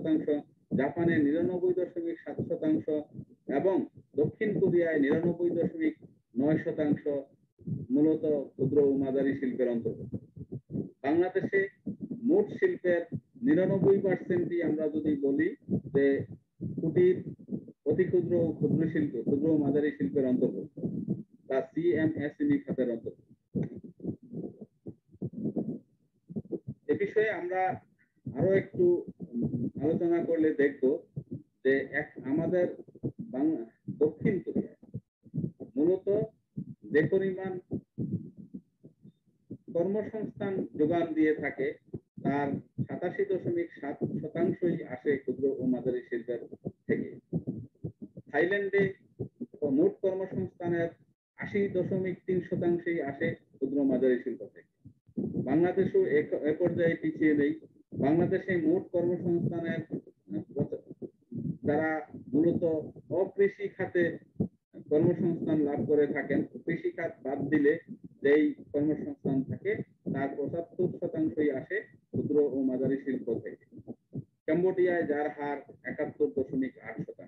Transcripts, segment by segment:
শতাংশ, জাপানে 99.7% এবং দক্ষিণ কোরিয়ায় 99.9% মূলত ক্ষুদ্র ও মাঝারি শিল্পের অন্তর্ভুক্ত। বাংলাদেশে মোট শিল্পের 99%ই আমরা যদি বলি যে কুটির, অতি ক্ষুদ্র ও ক্ষুদ্র শিল্প, ক্ষুদ্র ও মাঝারি শিল্পের অন্তর্ভুক্ত বা সিএমএসএমই খাতের অন্তর্ভুক্ত। এ বিষয়ে আমরা আরো একটু আলোচনা করলে দেখব যে আমাদের দক্ষিণ কোরিয়ায় মূলত যে পরিমাণ কর্মসংস্থান যোগান দিয়ে থাকে তার 87.7% আসে ক্ষুদ্র ও মাঝারি শিল্পের থেকে। থাইল্যান্ডে মোট কর্মসংস্থানের 80.3% আসে ক্ষুদ্র মাঝারি শিল্প থেকে। বাংলাদেশও এ পর্যায়ে পিছিয়ে নেই। বাংলাদেশে মোট কর্মসংস্থানের যারা মূলত অকৃষি খাতে কর্মসংস্থান লাভ করে থাকেন, কৃষি খাত বাদ দিলে যেই কর্মসংস্থান থাকে তার 75%ই আসে ক্ষুদ্র ও মাঝারি শিল্প থেকে। কম্বোডিয়ায় যার হার 71.8%।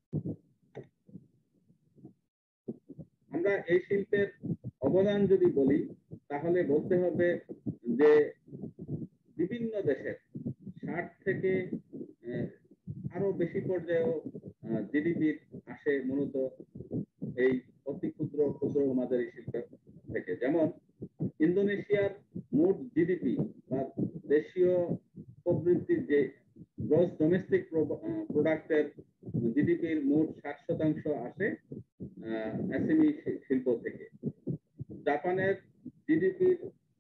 আমরা এই শিল্পের অবদান যদি বলি তাহলে বলতে হবে যে বিভিন্ন দেশের 60 থেকে আরো বেশি পর্যায়েও জিডিপি আসে মূলত এই অতি ক্ষুদ্র, ক্ষুদ্র ও মাঝারি শিল্প থেকে। যেমন ইন্দোনেশিয়ার মোট জিডিপি বা দেশীয় প্রবৃত্তির যে গ্রস ডোমেস্টিক প্রোডাক্টের জিডিপির মোট 60% আসে এসএমই শিল্প থেকে। জাপানের জিডিপির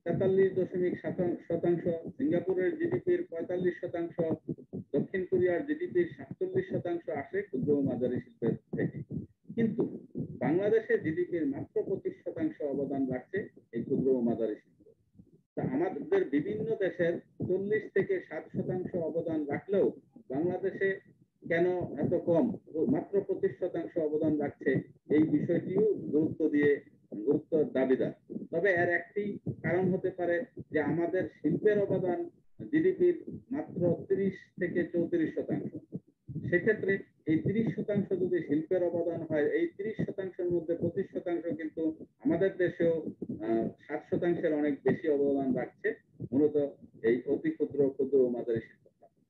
43.7%, সিঙ্গাপুরের জিডিপির 45%, দক্ষিণ কোরিয়ার জিডিপির 47% আসে ক্ষুদ্র ও মাঝারি শিল্পের থেকে। কিন্তু বাংলাদেশের জিডিপির মাত্র 25% অবদান রাখছে এই ক্ষুদ্র ও মাঝারি শিল্প। আমাদের বিভিন্ন দেশের 40 থেকে 60% অবদান রাখলেও বাংলাদেশে কেন এত কম, মাত্র 25% অবদান রাখছে, এই বিষয়টিও গুরুত্ব দাবিদার। তবে এর একটি কারণ হতে পারে যে আমাদের শিল্পের অবদান জিডিপির মাত্র 30 থেকে 34%। সেক্ষেত্রে এই 30% যদি শিল্পের অবদান হয়, এই 30%-এর মধ্যে 25% কিন্তু আমাদের দেশেও 60%-এর অনেক বেশি অবদান রাখছে মূলত এই অতি ক্ষুদ্র, ক্ষুদ্র ও মাঝারি শিল্প।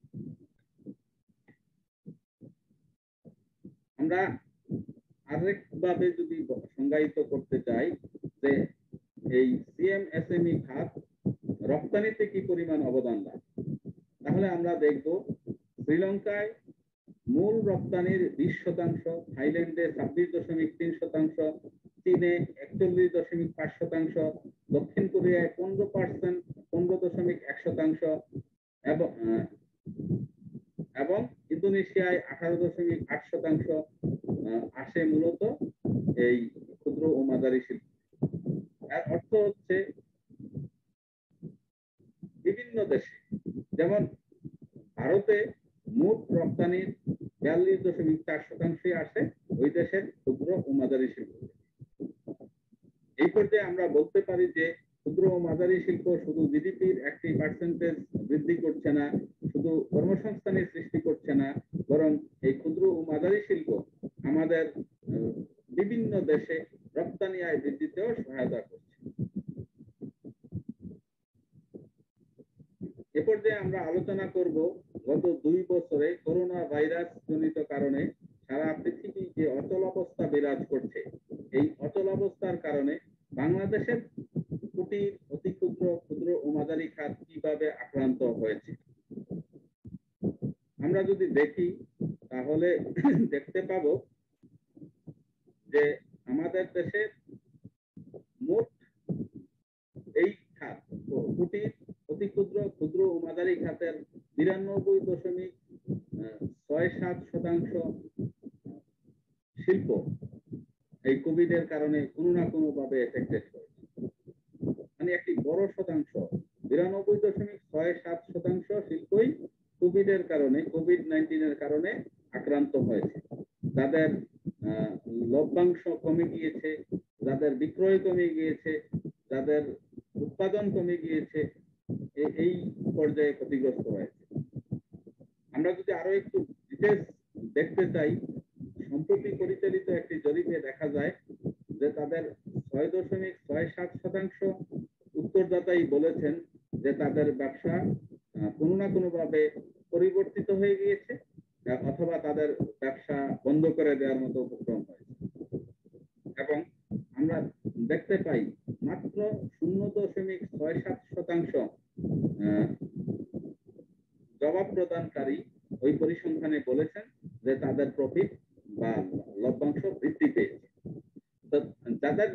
আমরা আরেকভাবে যদি সংজ্ঞায়িত করতে চাই যে এই সিএমএসএমই খাত রপ্তানিতে কি পরিমাণ অবদান রাখে, তাহলে আমরা দেখব শ্রীলঙ্কায় মূল রপ্তানির 20%, থাইল্যান্ডে 26.3%, চীনে 41.5%, দক্ষিণ কোরিয়ায় 15.1% এবং ইন্দোনেশিয়ায় 18.8% আসে মূলত এই ক্ষুদ্র ও মাঝারি শিল্প। এর অর্থ হচ্ছে বিভিন্ন দেশে, যেমন ভারতে মোট রপ্তানির 42.4% আসে ওই দেশের ক্ষুদ্র ও মাঝারি শিল্প। এই পর্যায়ে আমরা বলতে পারি যে ক্ষুদ্র ও মাঝারি শিল্প শুধু জিডিপির একটি পার্সেন্টেজ বৃদ্ধি করছে না, শুধু কর্মসংস্থানের সৃষ্টি করছে না, বরং এই ক্ষুদ্র ও মাঝারি শিল্প আমাদের বিভিন্ন দেশে রপ্তানি আয় বৃদ্ধিতেও সহায়তা করছে। এ পর্যায়ে আমরা আলোচনা করব গত 2 বছরে করোনা ভাইরাস জনিত কারণে সারা পৃথিবী যে অচলাবস্থা বিরাজ করছে, এই অচলাবস্থার কারণে বাংলাদেশের কুটির, অতি ক্ষুদ্র, ক্ষুদ্র ও মাঝারি খাত কিভাবে আক্রান্ত হয়েছে। আমরা যদি দেখি তাহলে দেখতে পাবো যে আমাদের দেশের মোট এই খাত কুটির, অতি ক্ষুদ্র, ক্ষুদ্র ও মাঝারি খাতের 92.67% শিল্প এই কোভিডের কারণে কোনো না কোনো ভাবে এফেক্টেড হয়েছে। মানে একটি বড় শতাংশ, 92.67% শিল্পই কোভিডের কারণে, কোভিড-19 কারণে আক্রান্ত হয়েছে। যাদের লভ্যাংশ কমে গিয়েছে, যাদের বিক্রয় কমে গিয়েছে, যাদের উৎপাদন কমে গিয়েছে, এই পর্যায়ে ক্ষতিগ্রস্ত হয়েছে। আমরা যদি আরো একটু ডিটেলস দেখতে চাই, সম্প্রতি পরিচালিত একটি জরিপে দেখা যায় যে তাদের 6.67% উত্তরদাতাই বলেছেন যে তাদের ব্যবসা কোনো না কোনো ভাবে পরিবর্তিত হয়ে গিয়েছে অথবা তাদের ব্যবসা বন্ধ করে দেওয়ার মতো উপক্রম হয়েছে। এবং আমরা দেখতে পাই মাত্র 0.67% জবাব প্রদানকারী ওই পরিসংখ্যানে বলেছেন যে তাদের প্রফিট বা লভ্যাংশ বৃদ্ধি পেয়েছে। যাদের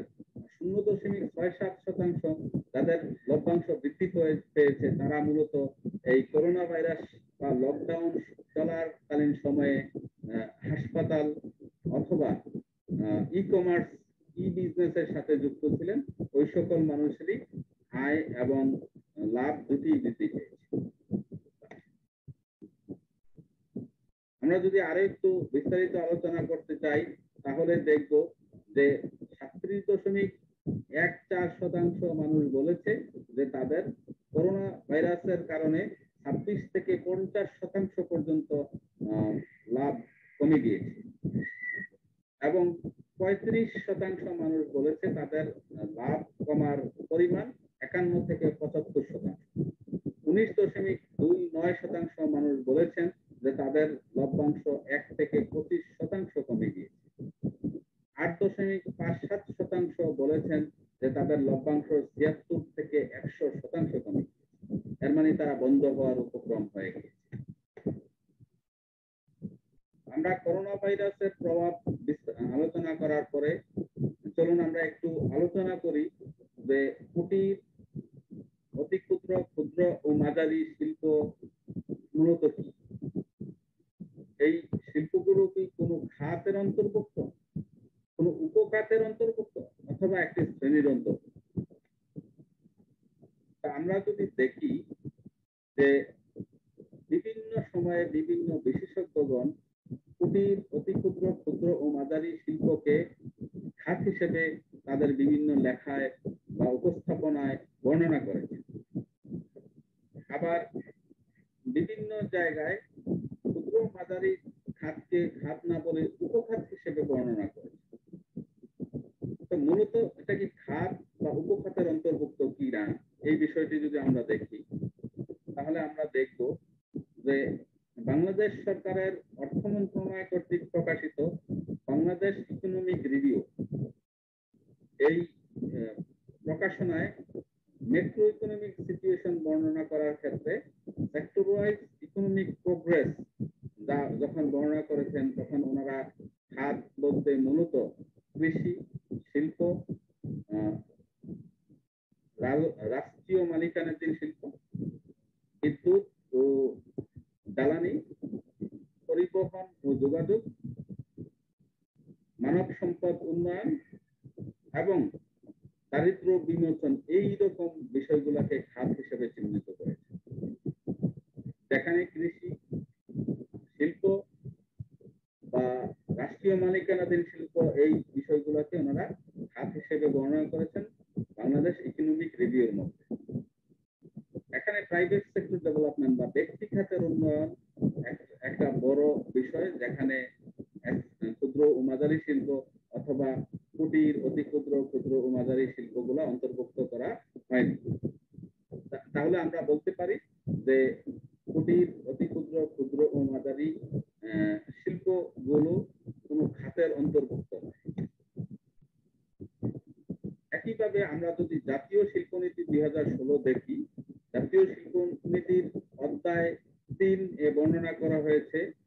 0.67% যাদের লভ্যাংশ বৃদ্ধি পেয়েছে তারা মূলত এই করোনা ভাইরাস বা লকডাউন চলাকালীন সময়ে হাসপাতাল অথবা ই কমার্স বিজনেসের সাথে যুক্ত ছিলেন, ওই সকল মানুষেরই আয় এবং লাভ দুটি বৃদ্ধি পেয়েছে। আমরা যদি আরো একটু বিস্তারিত আলোচনা করতে চাই তাহলে দেখব যে 37.14% মানুষ বলেছে যে তাদের করোনা ভাইরাসের কারণে 26 থেকে 50% পর্যন্ত লাভ কমে গিয়েছে এবং 35% মানুষ বলেছে তাদের লাভ কমার পরিমাণ 51 থেকে 75%। 19.29% মানুষ বলেছেন যে তাদের লভ্যাংশ 1 থেকে 25% কমে গিয়েছে। 8.57% বলেছেন যে তাদের লভ্যাংশ 76 থেকে 100% কমে গিয়েছে। এর মানে তারা বন্ধ হওয়ার উপক্রম হয়ে গেছে। আমরা করোনা ভাইরাসের প্রভাব আলোচনা করার পরে চলুন আমরা একটু আলোচনা করি যে কুটির, অতি ক্ষুদ্র, ক্ষুদ্র ও মাঝারি শিল্প মূলত কি। এই শিল্পগুলো কি কোনো খাতের অন্তর্ভুক্ত, কোনো উপখাতের অন্তর্ভুক্ত অথবা একটি শ্রেণীর অন্তর্ভুক্ত? আমরা যদি দেখি যে বিভিন্ন সময়ে বিভিন্ন বিশেষজ্ঞগণ কুটির, অতি ক্ষুদ্র, ক্ষুদ্র ও মাঝারি শিল্পকে খাত হিসেবে তাদের বিভিন্ন লেখায় বা উপস্থাপনায় বর্ণনা করেছেন। আবার বিভিন্ন জায়গায় ক্ষুদ্র মাঝারি খাতকে খাত না বলে উপখাত হিসেবে বর্ণনা করেছে। তো মূলত এটা কি খাত বা উপখাতের অন্তর্ভুক্ত কি না, এই বিষয়টি যদি আমরা দেখি তাহলে আমরা দেখব যে বাংলাদেশ সরকারের অর্থ মন্ত্রণালয় কর্তৃক প্রকাশিত বাংলাদেশ ইকোনমিক রিভিউ, এই প্রকাশনায় মেক্রো ইকোনমিক সিচুয়েশন বর্ণনা করার ক্ষেত্রে সেক্টর ওয়াইজ ইকোনমিক প্রোগ্রেস যখন বর্ণনা করেছেন তখন ওনারা খাত বলতে মূলত কৃষি, শিল্প, রাষ্ট্রীয় মালিকানাধীন শিল্প, বিদ্যুৎ ও জ্বালানি, পরিবহন ও যোগাযোগ, মানব সম্পদ উন্নয়ন এবং দারিদ্র্য বিমোচন, এই রকম বিষয়গুলোকে খাত হিসেবে চিহ্নিত করেছে। যেখানে কৃষি, শিল্প বা রাষ্ট্রীয় মালিকানাধীন শিল্প, এই বিষয়গুলোকে ওনারা খাত হিসেবে বর্ণনা করেছেন বাংলাদেশ ইকোনমিক রিভিউর মধ্যে। এখানে প্রাইভেট সেক্টর ডেভেলপমেন্ট বা ব্যক্তি খাতের উন্নয়ন একটা বড় বিষয়, যেখানে ক্ষুদ্র ও মাঝারি শিল্প অথবা কুটির, অতি ক্ষুদ্র, ক্ষুদ্র ও মাঝারি শিল্পগুলো অন্তর্ভুক্ত করা হয়নি। তাহলে আমরা বলতে পারি যে কুটির, অতি ক্ষুদ্র, ক্ষুদ্র ও মাঝারি শিল্পগুলো কোনো খাতের অন্তর্ভুক্ত নয়। একইভাবে আমরা যদি জাতীয় শিল্পনীতি 2016 দেখি, জাতীয় শিল্পনীতির অধ্যায় 3 এ বর্ণনা করা হয়েছে